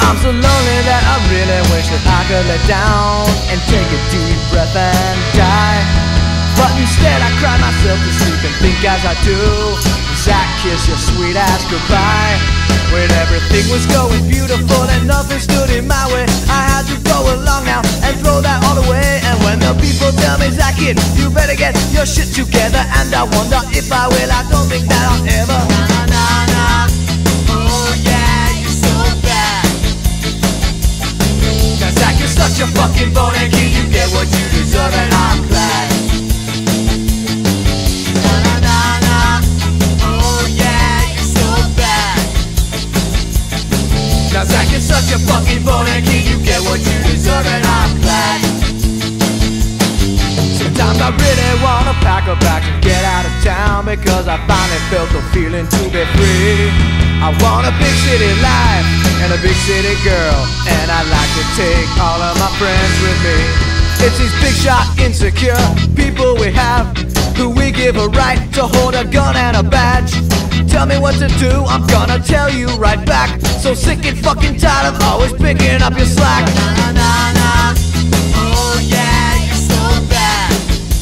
I'm so lonely that I really wish that I could lay down and take a deep breath and die. But instead I cry myself to sleep and think as I do, Zach, kiss your sweet ass goodbye. When everything was going beautiful and nothing stood in my way, I had to go along now and throw that all away. And when the people tell me, Zach, kid, you better get your shit together, and I wonder if I will, I don't think that I'll ever. Nah, nah, nah. Oh yeah, you're so bad. Now Zach, you're such a fucking bonehead kid, you get what you deserve, and I'm glad. Now Zach, you're such a fucking bonehead kid, you get what you deserve, and I'm glad. Sometimes I really wanna pack a bag and get out of town, because I finally felt the feeling to be free. I want a big city life and a big city girl, and I'd like to take all of my friends with me. It's these big shot insecure people we have, who we give a right to hold a gun and a badge. Tell me what to do, I'm gonna tell you right back. So sick and fucking tired of always picking up your slack. Nah, nah, nah. Oh yeah, you're so bad.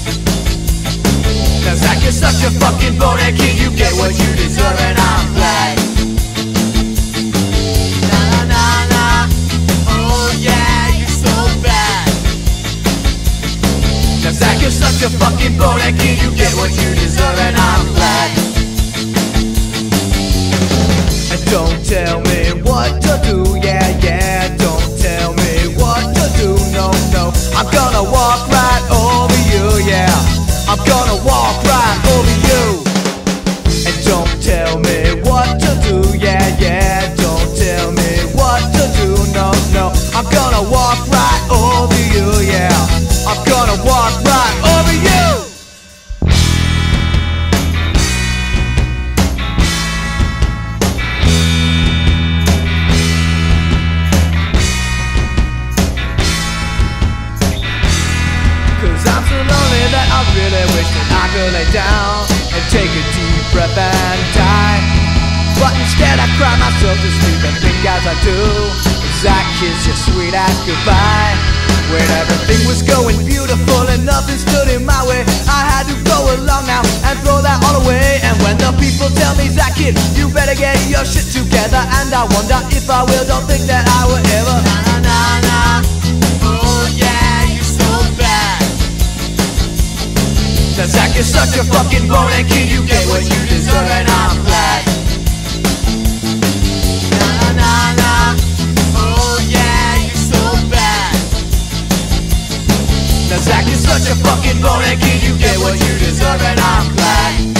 Now Zach, you're such a fucking bonehead kid, you get what you deserve, and I'm glad. Nah, nah, nah. Oh yeah, you're so bad. Now Zach, you're such a fucking bonehead kid, you get what you deserve, and I'm glad. Don't tell me what to do, yeah, yeah. Don't tell me what to do, no, no. I'm gonna walk right over you, yeah. I'm gonna walk right over you. And don't tell me what to do, yeah, yeah. Don't tell me what to do, no, no. I'm gonna walk right over you, yeah. I'm gonna walk right over you. I'm so lonely that I really wish that I could lay down and take a deep breath and die. But instead I cry myself to sleep and think as I do, Zach, kiss your sweet ass goodbye. When everything was going beautiful and nothing stood in my way, I had to go along now and throw that all away. And when the people tell me, Zach, kid, you better get your shit together, and I wonder if I will, don't think that I will ever. Nah, nah, nah. Oh yeah, you're so bad. Now Zach, you're such a fucking bonehead kid, you get what you deserve, and I'm glad. Nah, nah, nah. Oh yeah, you're so bad. Now Zach, you're such a fucking bonehead kid, you get what you deserve, and I'm glad.